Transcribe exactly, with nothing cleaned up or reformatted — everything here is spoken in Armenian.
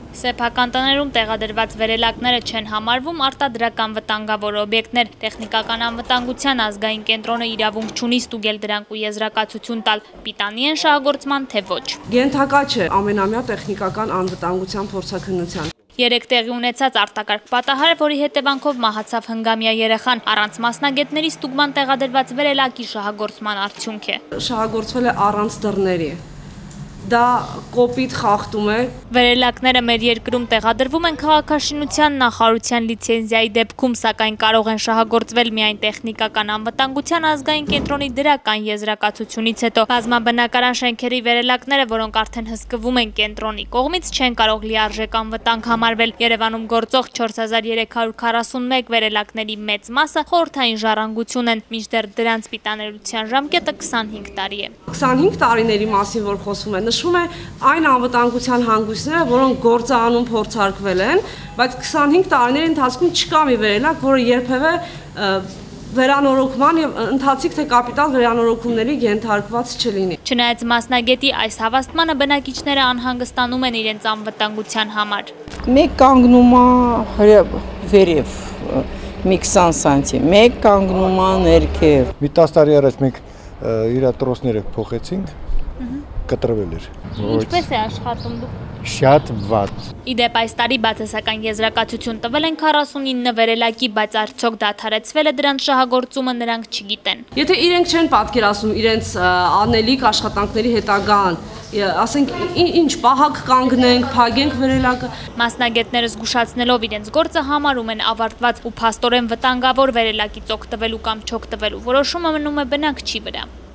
Սեփական տներում տեղադրված վերելակները չեն համարվում արտադրական վտանգավոր օբյեկտներ։ Տեխնիկական անվտանգության ազգային կենտրոնը իրավունք չունի ստուգել դրանք ու եզրակացություն տալ՝ պիտանի են շահագործման, թե ոչ։ Ենթակա չէ ամենամյա տեխնիկական անվտանգության փորձաքննության։ Երեք տեղի ունեցած արտակարգ պատահար, որի հետևանքով մահացավ հնգամյա երեխան, առանց մասնագետների ստուգման տեղադրված վերելակի շահագործման արդյունք է։ Շահագործվել է առանց դռների։ Դա կոպիտ խախտում է։ Վերելակները մեր երկրում տեղադրվում են քաղաքաշինության նախարարության լիցենզիայի դեպքում, սակայն կարող են շահագործվել միայն տեխնիկական անվտանգության ազգային կենտրոնի դրական եզրակացությունից հետո։ Բազմաբնակարան շենքերի վերելակները, որոնք արդեն հսկվում են կենտրոնի կողմից, չեն կարող լիարժեք անվտանգ համարվել։ Երևանում գործող չորս հազար երեք հարյուր քառասունմեկ վերելակների մեծ մասը խորհրդային ժառանգություն են, մինչդեռ դրանց պիտանելիության ժամկետը քսանհինգ տարի է։ քսանհինգ տարիների մասին, որ խոսվում է, նշվում է այն անվտանգության հանգույցները, որոնք գործանում փորձարկվել են, բայց քսանհինգ տարիների ընթացքում չկա մի վերելակ, որը երբևէ վերանորոգման եւ ընթացիկ թե կապիտալ վերանորոգումների ենթարկված չլինի։ Չնայած մասնագետի այս հավաստմանը բնակիչները անհանգստանում են իրենց անվտանգության համար։ Մեկ կանգնում է վերև, մի քսան սանտիմ, մեկ կանգնում է ներքև։ Մի տասը տարի առաջ մենք իր տրոսները փոխեցինք, կտրվել էր։ Ինչպես է աշխատում դուք։ Շատ վատ։ Իդեպ այս տարի բացասական եզրակացություն տվել են քառասունինը վերելակի, բայց արդյոք դադարեցվել է դրանց շահագործումը, նրանք չգիտեն։ Եթե իրենք չեն պատկերացնում իրենց անելիք աշխատանքների հետագան, ասենք ինչ պահակ կանգնենք, փակենք վերելակը։ Մասնագետները զգուշացնելով իրենց գործը համարում են ավարտված ու փաստորեն վտանգավոր վերելակից օգտվելու կամ չօգտվելու որոշումը մնում է բնակչի վրա։